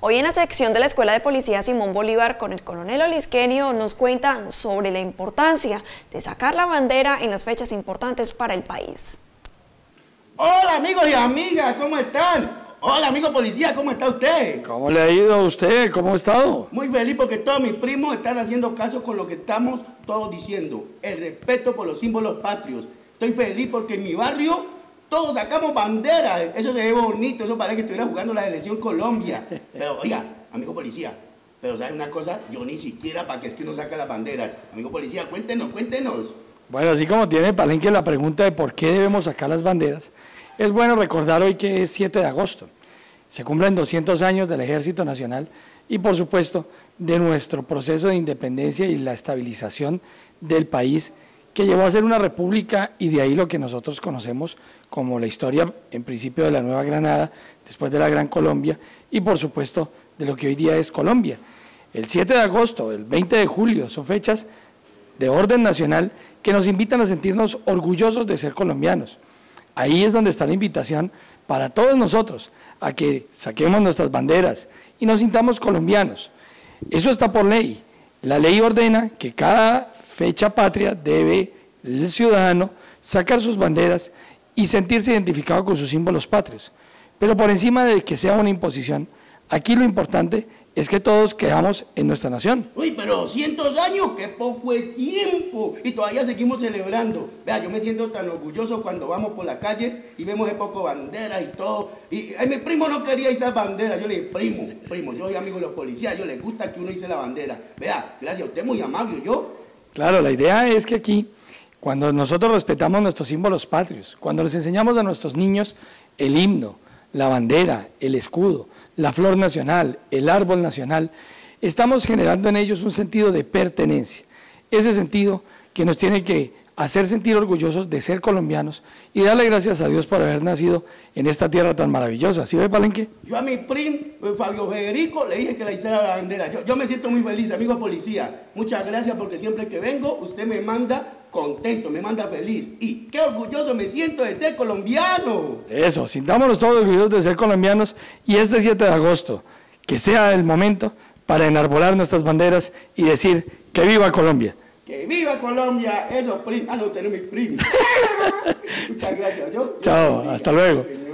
Hoy en la sección de la Escuela de Policía Simón Bolívar con el coronel Olisquenio nos cuentan sobre la importancia de sacar la bandera en las fechas importantes para el país. Hola amigos y amigas, ¿cómo están? Hola amigo policía, ¿cómo está usted? ¿Cómo le ha ido a usted? ¿Cómo ha estado? Muy feliz porque todos mis primos están haciendo caso con lo que estamos todos diciendo. El respeto por los símbolos patrios. Estoy feliz porque en mi barrio todos sacamos banderas. Eso se ve bonito, eso parece que estuviera jugando la selección Colombia. Pero oiga, amigo policía, pero ¿sabe una cosa? Yo ni siquiera para qué es que uno saca las banderas. Amigo policía, cuéntenos. Bueno, así como tiene Palenque la pregunta de por qué debemos sacar las banderas, es bueno recordar hoy que es 7 de agosto. Se cumplen 200 años del Ejército Nacional y, por supuesto, de nuestro proceso de independencia y la estabilización del país que llevó a ser una república, y de ahí lo que nosotros conocemos como la historia, en principio, de la Nueva Granada, después de la Gran Colombia y, por supuesto, de lo que hoy día es Colombia. El 7 de agosto, el 20 de julio, son fechas de orden nacional que nos invitan a sentirnos orgullosos de ser colombianos. Ahí es donde está la invitación para todos nosotros a que saquemos nuestras banderas y nos sintamos colombianos. Eso está por ley. La ley ordena que cada fecha patria debe el ciudadano sacar sus banderas y sentirse identificado con sus símbolos patrios. Pero por encima de que sea una imposición, aquí lo importante es que todos quedamos en nuestra nación. Uy, pero 200 años, qué poco es tiempo. Y todavía seguimos celebrando. Vea, yo me siento tan orgulloso cuando vamos por la calle y vemos de poco banderas y todo. Y mi primo no quería esas banderas. Yo le dije, primo, yo soy amigo de los policías, yo les gusta que uno hice la bandera. Vea, gracias a usted, muy amable, yo. Claro, la idea es que aquí, cuando nosotros respetamos nuestros símbolos patrios, cuando les enseñamos a nuestros niños el himno, la bandera, el escudo, la flor nacional, el árbol nacional, estamos generando en ellos un sentido de pertenencia, ese sentido que nos tiene que hacer sentir orgullosos de ser colombianos y darle gracias a Dios por haber nacido en esta tierra tan maravillosa. ¿Sí ve, Palenque? Yo a mi primo, Fabio Federico, le dije que le hiciera la bandera. Yo me siento muy feliz, amigo policía. Muchas gracias porque siempre que vengo, usted me manda contento, me manda feliz. Y qué orgulloso me siento de ser colombiano. Eso, sintámonos todos orgullosos de ser colombianos y este 7 de agosto, que sea el momento para enarbolar nuestras banderas y decir que viva Colombia. ¡Que viva Colombia! Eso, primo. Ah, no, tenemos mi primo. Muchas gracias. Chao, hasta luego.